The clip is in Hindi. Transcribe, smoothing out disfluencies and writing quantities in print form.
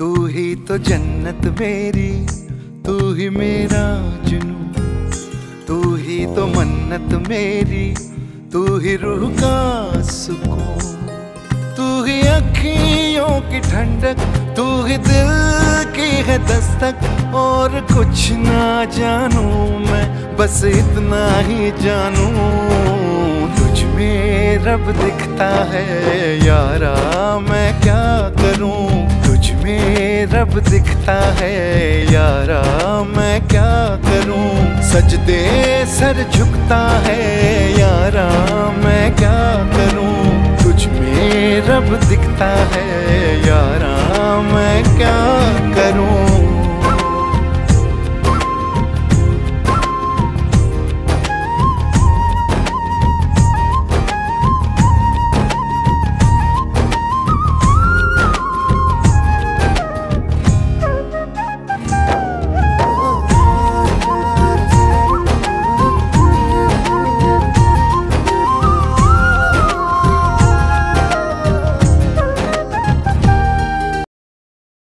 तू ही तो जन्नत मेरी, तू ही मेरा जुनू, तू ही तो मन्नत मेरी, तू ही रूह का सुकून, तू ही अखियों की ठंडक, तू ही दिल की है दस्तक। और कुछ ना जानू मैं, बस इतना ही जानू, तुझ में रब दिखता है यारा, मैं क्या करूं। तुझ में रब दिखता है यारा, मैं क्या करूं। सजदे सर झुकता है यारा, मैं क्या करूं। तुझ में रब दिखता है यारा, मैं क्या करूं।